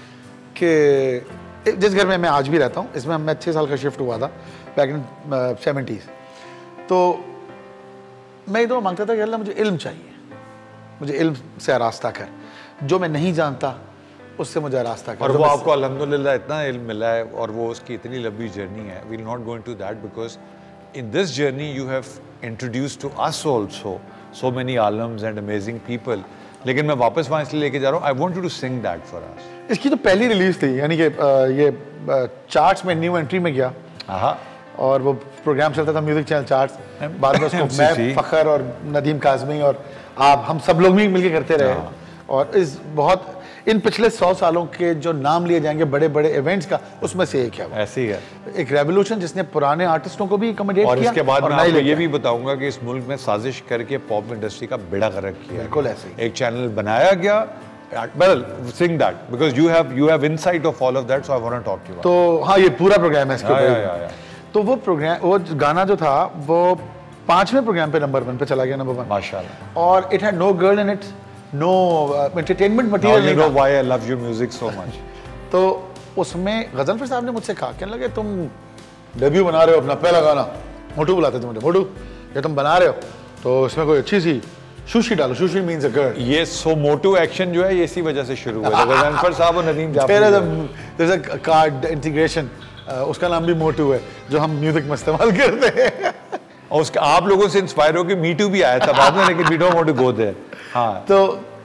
B: कि जिस घर में मैं आज भी रहता हूँ, इसमें मैं 6 साल का शिफ्ट हुआ था बैक इन 70s। तो मैं दुआ मांगता था कि अल्लाह मुझे इल्म चाहिए, मुझे इल्म से रास्ता कर, जो मैं नहीं जानता उससे मुझे रास्ता कर।
A: और वो आपको अल्हम्दुलिल्लाह इतना इल्म मिला है, और वो उसकी इतनी लंबी जर्नी है। We will not go into that because in this journey you have introduced to us also so many alums and amazing people. लेकिन मैं वापस वहाँ इसलिए लेके जा रहा हूँ, I want you to sing that for us.
B: इसकी तो पहली रिलीज थी, यानी कि ये चार्ट्स में न्यू एंट्री में गया। और वो प्रोग्राम चलता था म्यूजिक चैनल चार्ट्स, बाद में उसको मैं, फखर और नदीम काज़मी और आप, हम सब लोग भी मिलके करते रहे। और इस बहुत इन पिछले 100 सालों के जो नाम लिए जाएंगे बड़े बड़े इवेंट्स का, उसमें से एक है वो।
A: ऐसी है
B: एक रेवोल्यूशन जिसने पुराने आर्टिस्टों को भी अकोमोडेट किया।
A: और इसके बाद मैं आपको ये भी बताऊंगा कि इस मुल्क में साजिश करके पॉप इंडस्ट्री का बेड़ा गर्क किया।
B: बिल्कुल ऐसे
A: एक चैनल बनाया गया। Well, sing that because you have insight of all of that, so I want to talk to you.
B: तो हाँ, ये पूरा प्रोग्राम है इसके ऊपर। तो वो प्रोग्राम, वो गाना जो था वो 5वें प्रोग्राम पे नंबर 1 पे चला गया, नंबर 1
A: माशाल्लाह।
B: और it had no girl in it, no entertainment material.
A: You know why I love your music so much.
B: तो उसमें गजनफर साहब ने मुझसे कहा, कहने लगे तुम डेब्यू बना रहे हो अपना पहला गाना, मोटू बुलाते थे मुझे, मोटू ये तुम बना रहे हो तो इसमें कोई अच्छी सी सुशी डालो, सुशी मीन्स अ गर्ल।
A: ये सो मोटू एक्शन जो है ये इसी वजह से शुरू हुआ था। गजनफर साहब और Nadeem Jafri,
B: there's a card integration, उसका नाम भी मोटू है जो हम म्यूजिक में इस्तेमाल करते हैं।
A: और उसका आप लोगों से इंस्पायर हो कि मीटू भी आया था बाद में, लेकिन we don't want to go there. हाँ, तो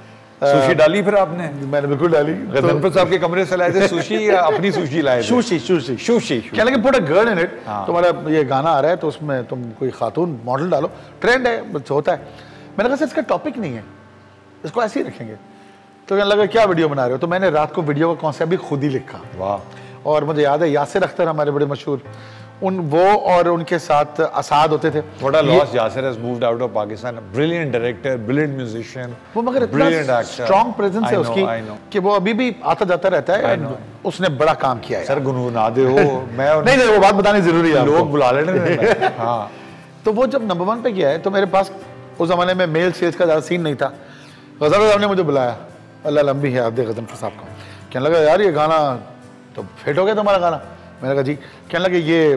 A: सुशी डाली फिर आपने? मैंने बिल्कुल डाली। गजनफर साहब के कमरे से लाए थे सुशी या अपनी सुशी लाए थे? Sushi sushi sushi.
B: क्या लगे put a girl in it, तुम्हारा ये गाना आ रहा है तो उसमें तुम कोई खातून मॉडल डालो, ट्रेंड है, होता है। मैंने कहा सर इसका टॉपिक नहीं है, इसको ऐसे ही रखेंगे। तो कहने लगा क्या वीडियो बना रहे हो? तो मैंने रात को वीडियो का कॉन्सेप्ट भी खुद ही लिखा। वाह। और मुझे याद है यासिर अख्तर हमारे बड़े मशहूर, वो और उनके साथ असाद होते थे।
A: What a loss, Yasir has moved out of Pakistan. Brilliant director, brilliant musician,
B: वो मगर इतना स्ट्रॉन्ग प्रेजेंस है उसकी कि वो अभी भी आता जाता रहता है। उसने बड़ा काम किया है।
A: सर गुनगुना दे हो। मैं
B: नहीं वो बात बतानी जरूरी है,
A: लोग बुला लेने। हाँ।
B: तो वो जब नंबर 1 पे गया है तो मेरे पास उस जमाने में मेल सेल्स का ज़्यादा सीन नहीं था। गजनफर साहब ने मुझे बुलाया, अल्लाह लंबी है आप दे गजनफर साहब को। कहने लगा यार ये गाना तो फिट हो गया तुम्हारा गाना। मैंने कहा जी। कहने लगे ये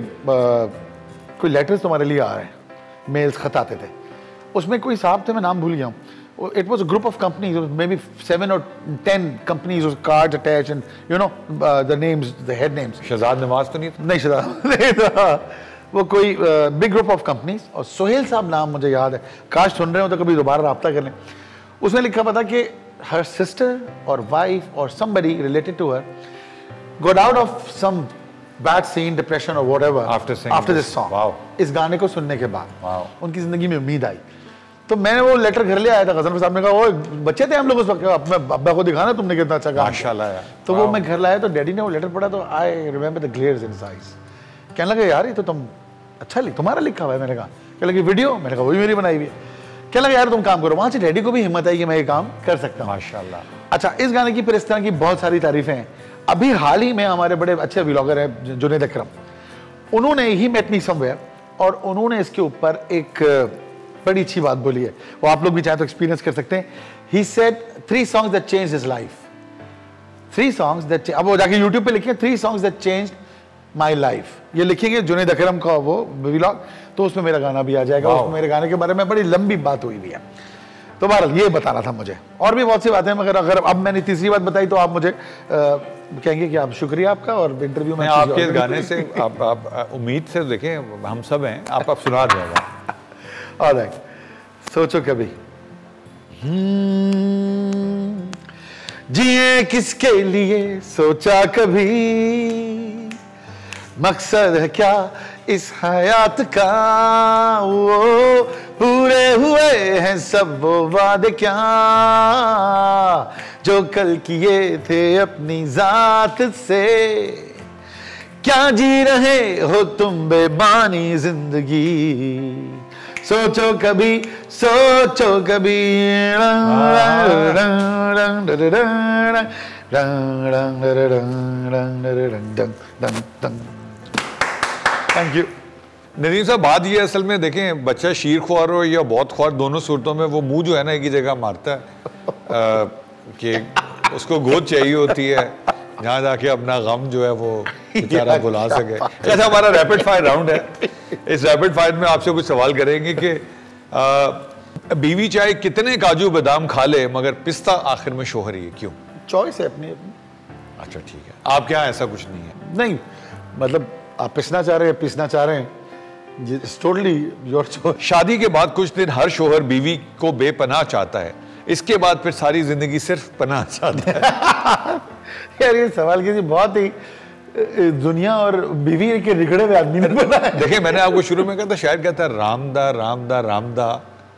B: कोई लेटर्स तुम्हारे लिए आ रहे हैं, मेल्स खत आते थे। उसमें कोई साहब थे, मैं नाम भूल गया हूँ। It was a group of companies, may be 7 or 10 companies, cards attach and you know the names, the head names.
A: Shahzad Nawaz तो नहीं था? नहीं,
B: शहजाद नहीं था। वो कोई बिग ग्रुप ऑफ कंपनीज। और सोहेल साहब नाम मुझे याद है, काश सुन रहे हो तो कभी दोबारा रब्ता कर लें। उसने लिखा पता कि हर सिस्टर और वाइफ और somebody related to her got out of some bad scene, depression or whatever after this song. Wow. इस गाने को सुनने के बाद wow. उनकी जिंदगी में उम्मीद आई। तो मैंने वो लेटर घर ले आया था। गजनफर साहब ने कहा वो बच्चे थे हम लोग उस वक्त, अपने अब्बा को दिखाना तुमने कितना अच्छा गाना।
A: माशाल्लाह यार।
B: तो वो मैं घर लाया तो डैडी ने वो लेटर पढ़ा तो I remember the glares in his eyes. कहने लगे यार ये तो तुम अच्छा तुम्हारा लिखा हुआ है। मैंने कहा, कहने लगे वीडियो? मैंने कहा वही मेरी बनाई हुई है। कहने लगे यार तुम काम करो। वहां से डैडी को भी हिम्मत आई कि मैं ये काम कर सकता हूँ।
A: माशाल्लाह।
B: अच्छा, इस गाने की फिर इस तरह की बहुत सारी तारीफें हैं। अभी हाल ही में हमारे बड़े अच्छे व्लॉगर हैं जुनैद अकरम, उन्होंने ही मेट मी समवेयर और उन्होंने इसके ऊपर एक बड़ी अच्छी बात बोली है। वो आप लोग भी चाहे तो एक्सपीरियंस कर सकते हैं। He said 3 songs that changed his life. 3 songs that, अब वो जाके यूट्यूब पे लिखे 3 songs that changed my life, ये लिखेंगे जुनैद अकरम का वो व्लॉग, तो उसमें मेरा गाना भी आ जाएगा। उसमें मेरे गाने के बारे में बड़ी लंबी बात हुई भी है। तो बहरहाल ये बताना था मुझे, और भी बहुत सी बातें, मगर अगर अब मैंने तीसरी बात बताई तो आप मुझे कहेंगे कि आप शुक्रिया आपका, और इंटरव्यू में
A: आपके इस गाने से आप उम्मीद से देखें, हम सब हैं, आप सुना देगा।
B: ऑलराइट, सोचो कभी जिए किसके लिए सोचा कभी, मकसद है क्या इस हयात का, वो पूरे हुए हैं सब वो वादे क्या, जो कल किए थे अपनी जात से, क्या जी रहे हो तुम बेमानी जिंदगी, सोचो कभी, सोचो कभी। Thank you.
A: नदीम साहब, बात ये असल में देखें, बच्चा शीर ख्वार हो या बहुत ख्वार, दोनों सूरतों में वो मुंह जो है ना एक ही जगह मारता है कि उसको गोद चाहिए होती है जहाँ जाके अपना गम जो है वो बेचारा भुला सके। ऐसा हमारा रैपिड फायर राउंड है। इस रैपिड फायर में आपसे कुछ सवाल करेंगे कि बीवी चाहे कितने काजू बादाम खा ले मगर पिस्ता आखिर में शोहर ही है, क्यों?
B: चॉइस है अपनी अपनी।
A: अच्छा ठीक है, आपके यहाँ ऐसा कुछ नहीं है?
B: नहीं, मतलब आप पिसना चाह रहे हैं, पीसना चाह रहे हैं, टोटली योर चॉइस।
A: शादी के बाद कुछ दिन हर शोहर बीवी को बेपनाह चाहता है, इसके बाद फिर सारी जिंदगी सिर्फ पनाह चाहता है।
B: यार ये सवाल किसी बहुत ही दुनिया और बीवी के रिगड़े हुए आदमी ने बनाया।
A: देखिए, मैंने आपको शुरू में कहा था, शायद कहता है रामदा रामदा रामदा,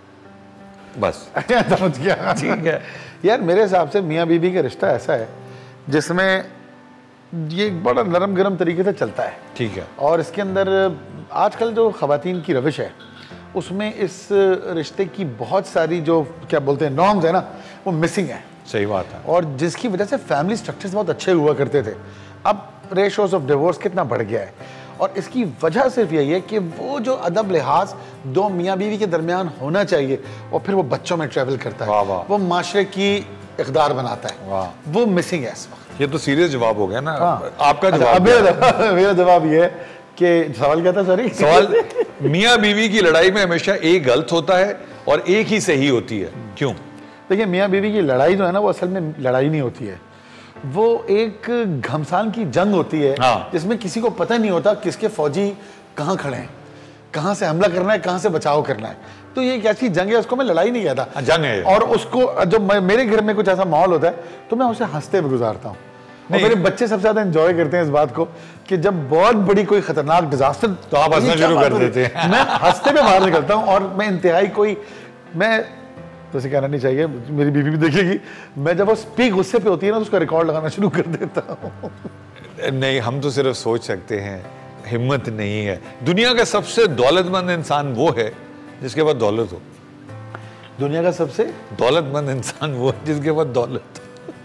A: बस
B: समझ गया।
A: ठीक है
B: यार, मेरे हिसाब से मियाँ बीवी का रिश्ता ऐसा है जिसमें ये बड़ा नरम गरम तरीके से चलता है।
A: ठीक है।
B: और इसके अंदर आजकल जो ख़वातीन की रविश है उसमें इस रिश्ते की बहुत सारी जो क्या बोलते हैं नॉर्म्स है ना, वो मिसिंग है।
A: सही बात है।
B: और जिसकी वजह से फैमिली स्ट्रक्चर्स बहुत अच्छे हुआ करते थे, अब रेशोज ऑफ डिवोर्स कितना बढ़ गया है। और इसकी वजह सिर्फ यही है कि वो जो अदब लिहाज दो मियाँ बीवी के दरमियान होना चाहिए और फिर वो बच्चों में ट्रेवल करता है, वो माशरे की इक़दार बनाता है, वो मिसिंग है इस वक्त।
A: ये तो सीरियस जवाब हो गया ना।
B: हाँ।
A: आपका जवाब?
B: मेरा जवाब ये है कि सवाल क्या था? सॉरी,
A: सवाल मियाँ बीवी की लड़ाई में हमेशा एक गलत होता है और एक ही सही होती है, क्यों?
B: देखिए, मियाँ बीवी की लड़ाई जो है ना, वो असल में लड़ाई नहीं होती है, वो एक घमसान की जंग होती है।
A: हाँ।
B: जिसमें किसी को पता नहीं होता किसके फौजी कहाँ खड़े हैं, कहाँ से हमला करना है, कहाँ से बचाव करना है। तो ये एक ऐसी जंग है, उसको मैं लड़ाई नहीं कहता,
A: जंग है।
B: और उसको जब मेरे घर में कुछ ऐसा माहौल होता है तो मैं उसे हंसते हुए गुजारता हूँ। और मेरे बच्चे सबसे ज्यादा एंजॉय करते हैं इस बात को कि जब बहुत बड़ी कोई खतरनाक डिजास्टर,
A: तो आप हंसना शुरू कर देते हैं।
B: मैं हंसते में बाहर निकलता हूँ। और मैं इंतहाई कोई, मैं तो उसे कहना नहीं चाहिए, मेरी बीवी भी देखेगी, मैं जब वो स्पीक गुस्से पे होती है ना तो उसका रिकॉर्ड लगाना शुरू कर देता हूँ।
A: नहीं, हम तो सिर्फ सोच सकते हैं, हिम्मत नहीं है। दुनिया का सबसे दौलतमंद इंसान वो है जिसके पास दौलत हो।
B: दुनिया का सबसे
A: दौलतमंद इंसान वो है जिसके पास दौलत।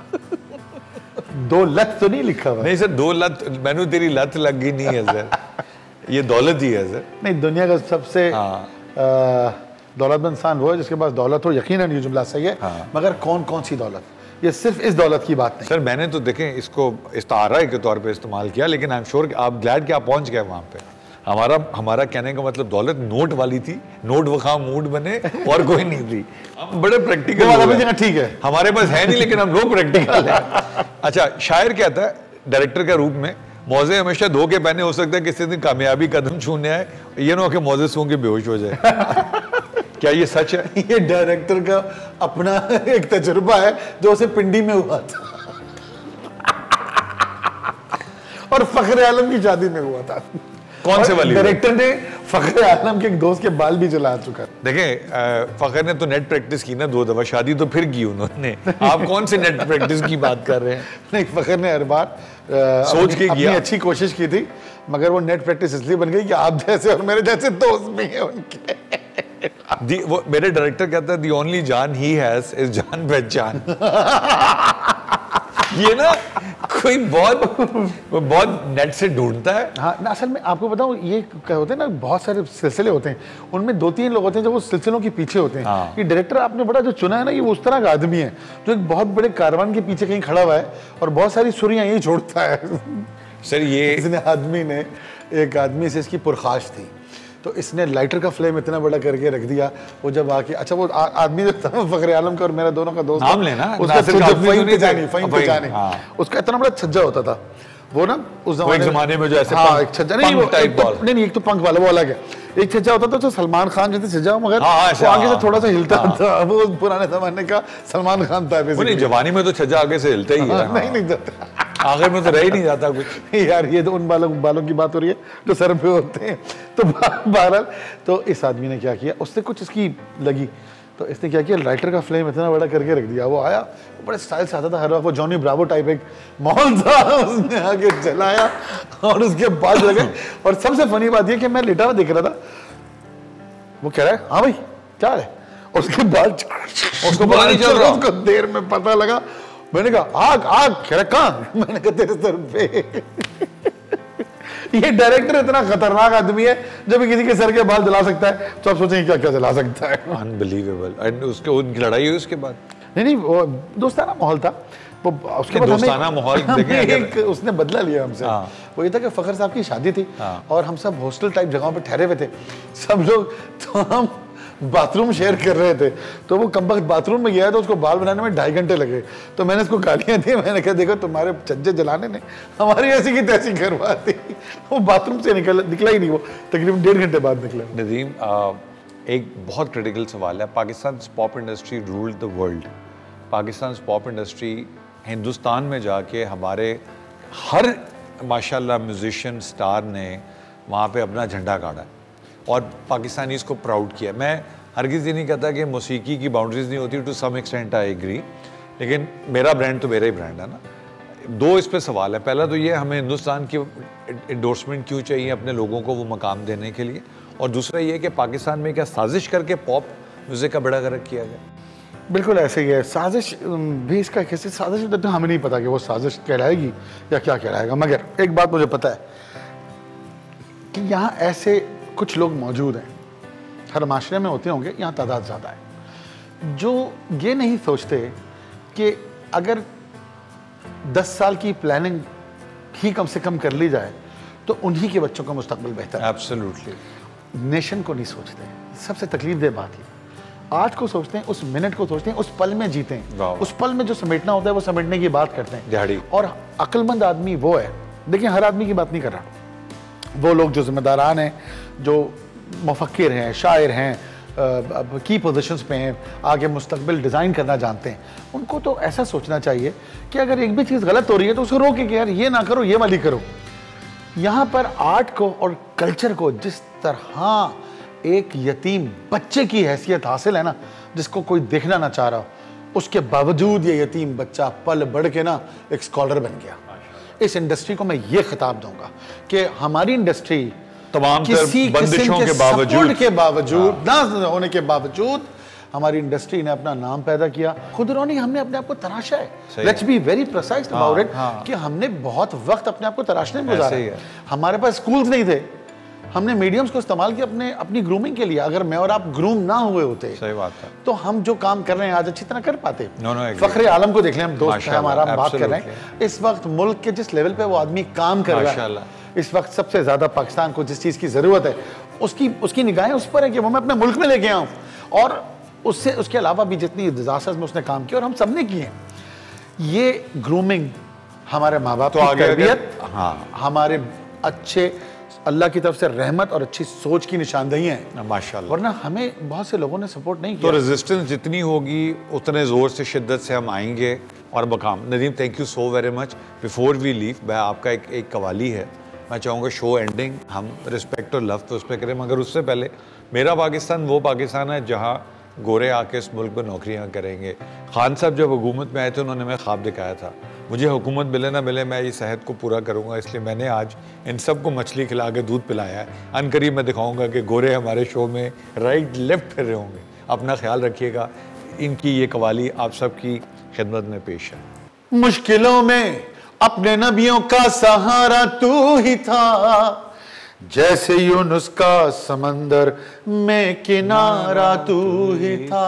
B: दो लत तो नहीं लिखा हुआ?
A: नहीं सर, दो लत, मैंने तेरी लत लग गई नहीं है सर, ये दौलत ही है सर।
B: नहीं, दुनिया का सबसे दौलतमंद इंसान वो है जिसके पास दौलत हो। यकीनन ये जुमला सही है। हाँ। मगर कौन कौन सी दौलत? ये सिर्फ इस दौलत की बात नहीं
A: सर। मैंने तो देखें इसको इस्तारा के तौर पे इस्तेमाल किया, लेकिन आई एम श्योर कि आप ग्लैड कि आप पहुंच गए वहां पे। हमारा कहने का मतलब दौलत नोट वाली थी, नोट वखा मूड बने और कोई नहीं थी। हम बड़े प्रैक्टिकल।
B: ठीक है,
A: हमारे पास है नहीं लेकिन हम लोग प्रैक्टिकल है। अच्छा, शायर कहता है डायरेक्टर के रूप में, मौजे हमेशा धो के पहने, हो सकता है किसी दिन कामयाबी कदम छूने आए, ये ना हो कि मौजे सूंघ के बेहोश हो जाए। क्या ये सच है?
B: ये डायरेक्टर का अपना एक तजुर्बा है जो उसे पिंडी में हुआ था और फखर आलम की शादी में हुआ था।
A: कौन से वाली?
B: डायरेक्टर ने फखर आलम के एक दोस्त के बाल भी जला चुका।
A: देखें, फखर ने तो नेट प्रैक्टिस की ना 2 दफा, शादी तो फिर की उन्होंने। आप कौन से नेट प्रैक्टिस की बात कर रहे हैं?
B: नहीं, फखर ने हर बार
A: सोच के किया,
B: अच्छी कोशिश की थी, मगर वो नेट प्रैक्टिस इसलिए बन गई कि आप जैसे और मेरे जैसे दोस्त भी हैं उनके।
A: वो मेरे डायरेक्टर कहता है, दी ओनली जान ही हैज इज जान पहचान। ये ना कोई बहुत नेट से ढूंढता है।
B: हाँ ना, असल में आपको बताऊं, ये क्या होते हैं ना, बहुत सारे सिलसिले होते हैं, उनमें 2-3 लोग होते हैं जो वो सिलसिलों के पीछे होते हैं।
A: हाँ।
B: ये डायरेक्टर आपने बड़ा जो चुना है ना, ये उस तरह का आदमी है जो एक बहुत बड़े कारवान के पीछे कहीं खड़ा हुआ है और बहुत सारी सुरियां यही छोड़ता है।
A: सर, ये
B: एक आदमी से इसकी पुरखाश थी तो इसने लाइटर का फ्लेम इतना बड़ा करके रख दिया। वो जब आके, अच्छा वो आदमी जो था फखरे आलम का और मेरा दोनों का दोस्त,
A: नाम लेना,
B: उसका उसका इतना बड़ा छज्जा होता था वो ना उस
A: जमाने में, जो ऐसे
B: एक छज्जा नहीं, एक तो पंख वाला, वो अलग है। एक छज्जा होता था जो सलमान खान जैसे छज्जा, मगर आगे से थोड़ा सा हिलता था, वो पुराने जमाने का सलमान खान था।
A: जवानी में तो छज्जा आगे से हिलता ही है,
B: नहीं जाता,
A: आखिर में तो रह ही नहीं जाता कुछ।
B: यार ये तो उन बालों की बात हो रही है जो सर पे होते हैं। तो बहरहाल, तो इस आदमी ने क्या किया, उससे कुछ इसकी लगी, तो इसने क्या किया, लाइटर का फ्लेम इतना बड़ा करके रख दिया। वो आया, वो बड़े स्टाइल से आता था हर वक्त, वो जॉनी ब्रावो टाइप एक माहौल था, उसने आके जलाया और उसके बाद लगे। और सबसे फनी बात ये कि मैं लेटा हुआ देख रहा था, वो कह रहा है हाँ भाई क्या है, और उसके बाद
A: उसको पता नहीं चल रहा,
B: उसको देर में पता लगा। मैंने कहा आग आग, कह रहा कहाँ, मैंने कहा तेरे सर पे। ये डायरेक्टर इतना खतरनाक आदमी है, जब किसी के सर के बाल जला सकता है तो आप सोचेंगे क्या क्या जला सकता है।
A: अनबिलीवेबल। एंड उसके उनकी लड़ाई हुई उसके बाद?
B: नहीं, वो दोस्ताना माहौल था वो। उसके बाद
A: दोस्ताना माहौल
B: एक उसने बदला लिया हमसे। वो ये था कि फखर साहब की शादी थी और हम सब हॉस्टल टाइप जगहों पे ठहरे हुए थे सब लोग, तो हम बाथरूम शेयर कर रहे थे। तो वो कमबख्त बाथरूम में गया तो उसको बाल बनाने में 2.5 घंटे लगे। तो मैंने उसको गालियां दी, मैंने कहा देखो तुम्हारे छज्जे जलाने ने हमारी ऐसी की तैसी करवा दी। वो बाथरूम से निकला ही नहीं, वो तकरीबन 1.5 घंटे बाद निकला।
A: नदीम, एक बहुत क्रिटिकल सवाल है। Pakistan pop industry ruled the world. Pakistan pop industry Hindustan में जाके हमारे हर माशाल्लाह म्यूजिशियन स्टार ने वहाँ पे अपना झंडा गाड़ा और पाकिस्तानी इसको प्राउड किया। मैं हरगिज़ ये नहीं कहता कि मौसीकी की बाउंड्रीज नहीं होती, to some extent I agree, लेकिन मेरा ब्रांड तो मेरा ही ब्रांड है ना। 2 इस पे सवाल है। पहला तो ये, हमें हिंदुस्तान की एंडोर्समेंट क्यों चाहिए अपने लोगों को वो मकाम देने के लिए, और दूसरा ये कि पाकिस्तान में क्या साजिश करके पॉप म्यूज़िक का बड़ा गर्क किया गया?
B: बिल्कुल ऐसे ही है। साजिश भी इसका कैसे, साजिश तो हमें नहीं पता कि वो साजिश कहलाएगी या क्या कहलाएगा, मगर एक बात मुझे पता है कि यहाँ ऐसे कुछ लोग मौजूद हैं, हर माशरे में होते होंगे, यहाँ तादाद ज़्यादा है, जो ये नहीं सोचते कि अगर 10 साल की प्लानिंग ही कम से कम कर ली जाए तो उन्हीं के बच्चों का मुस्तकबिल बेहतर है।
A: एब्सोल्युटली।
B: नेशन को नहीं सोचते, सबसे तकलीफ दे बात है। आज को सोचते हैं, उस मिनट को सोचते हैं, उस पल में जीते हैं, उस पल में जो समेटना होता है वो समेटने की बात करते हैं। और अक्लमंद आदमी वो है, देखिए हर आदमी की बात नहीं कर रहा, वो लोग जो जिम्मेदारान हैं, जो मुफक्किर हैं, शायर हैं, की पोजीशंस पे हैं, आगे मुस्तकबिल डिज़ाइन करना जानते हैं, उनको तो ऐसा सोचना चाहिए कि अगर एक भी चीज़ गलत हो रही है तो उसको रोके कि यार ये ना करो, ये वाली करो। यहाँ पर आर्ट को और कल्चर को जिस तरह एक यतीम बच्चे की हैसियत हासिल है ना, जिसको कोई देखना ना चाह रहा, उसके बावजूद ये यतीम बच्चा पल बढ़ के ना एक स्कॉलर बन गया। इस इंडस्ट्री को मैं ये खिताब दूंगा कि हमारी इंडस्ट्री
A: तमाम
B: किसी
A: बंदिशों के
B: बावजूद ना होने के बावजूद हमारी इंडस्ट्री ने अपना नाम पैदा किया। खुदरौनी हमने अपने आप को तराशा है। Let's be very precise about it कि हमने बहुत वक्त अपने आप को तराशने में गुजारा है। हमारे पास स्कूल्स नहीं थे, हमने मीडियम्स को इस्तेमाल किया अपनी ग्रूमिंग के लिए। अगर मैं और आप ग्रूम ना हुए होते,
A: सही बात है,
B: तो हम जो काम कर रहे हैं आज अच्छी तरह कर पाते। फखरे आलम को देख लें, हम दोस्त हैं हमारा, हम बात कर रहे हैं। इस वक्त मुल्क के जिस लेवल पे वो आदमी काम कर रहा है, इस वक्त सबसे ज्यादा पाकिस्तान को जिस चीज की जरूरत है उसकी निगाहें उस पर है कि वो मैं अपने मुल्क में लेके आऊं। और उससे उसके अलावा भी जितनी डिजास्टर्स में उसने काम किया और हम सब ने किए, ये ग्रूमिंग हमारे माँ बाप की तरबियत, हमारे अच्छे अल्लाह की तरफ से रहमत और अच्छी सोच की निशानदही है माशाल्लाह। वरना हमें बहुत से लोगों ने सपोर्ट नहीं किया।
A: तो रेजिस्टेंस जितनी होगी उतने ज़ोर से, शिद्दत से हम आएंगे और मकाम। Nadeem, thank you so very much. Before we leave, मैं आपका एक कवाली है, मैं चाहूँगा शो एंडिंग हम रिस्पेक्ट और लव तो उस पर करें, मगर उससे पहले मेरा पाकिस्तान वो पाकिस्तान है जहाँ गोरे आके इस मुल्क में नौकरियाँ करेंगे। खान साहब जब हुकूमत में आए थे उन्होंने हमें ख्वाब दिखाया था, मुझे हुकूमत मिले ना मिले मैं इस सेहत को पूरा करूँगा, इसलिए मैंने आज इन सब को मछली खिला के दूध पिलाया है। अनकरीब मैं दिखाऊँगा कि गोरे हमारे शो में राइट लेफ्ट फिर रहे होंगे। अपना ख्याल रखिएगा। इनकी ये कवाली आप सबकी खिदमत में पेश है।
B: मुश्किलों में अपने नबियों का सहारा तू ही था, जैसे यूनुस का समंदर में किनारा तू ही था,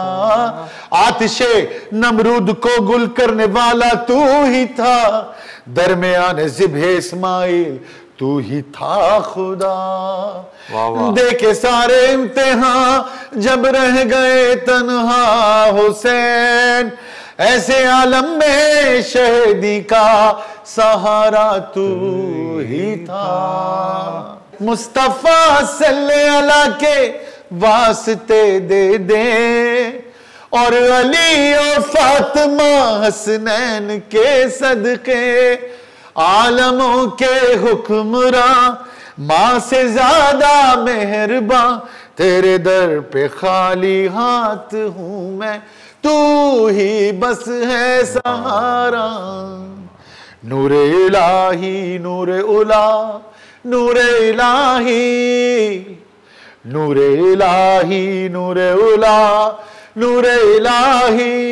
B: आतिशे नमरूद को गुल करने वाला तू ही था, दरमियान ज़िब्हे इस्माइल तू ही था खुदा।
A: वाह वाह।
B: देखे सारे इम्तिहान जब रह गए तन्हा हुसैन, ऐसे आलम में शहीदी का सहारा तू ही था। मुस्तफा सल्लल्लाहु अलैहि के वास्ते दे दे, और अली और फातिमा हसनैन के सदके, आलमों के हुक्मरां माँ से ज्यादा मेहरबान, तेरे दर पे खाली हाथ हूं मैं, तू ही बस है सहारा। नूरे इलाही नूरे उला, नूरे इलाही, नूरे इलाही नूरे उला, नूरे इलाही,